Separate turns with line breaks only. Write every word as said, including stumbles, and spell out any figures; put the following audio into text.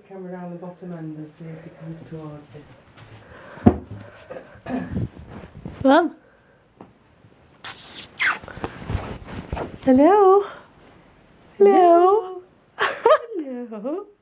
camera around the bottom end and see if it comes towards you.
Mum? Hello? Hello? Hello?